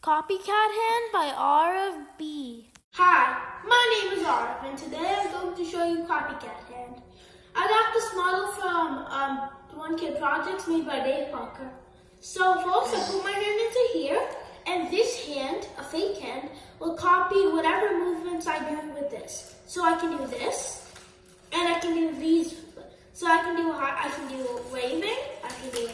Copycat Hand by Arav B. Hi, my name is Arav, and today I'm going to show you Copycat Hand. I got this model from One Kid Projects made by Dave Parker. So first I put my hand into here, and this hand, a fake hand, will copy whatever movements I do with this. So I can do this, and I can do these. So I can do waving, I can do